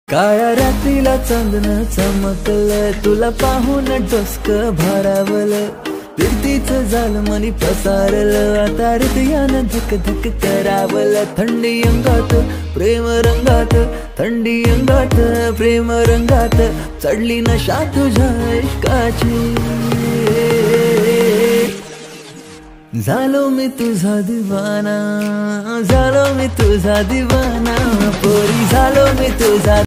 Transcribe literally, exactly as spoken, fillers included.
काळ्या रात्रीला चांदणं चमकलं, तुला पाहून डोसक भारावलं, फिरतीचं जाल मनी पसारलं, आता हृदयानं धक धक करावलं. थंडी अंगात प्रेम रंगात, थंडी अंगात प्रेम रंगात, चढली नशा तुझ्या इश्काची. झालो मी तुझा दिवाना, झालो मी तुझा दिवाना, पोरी झालो मी तुझा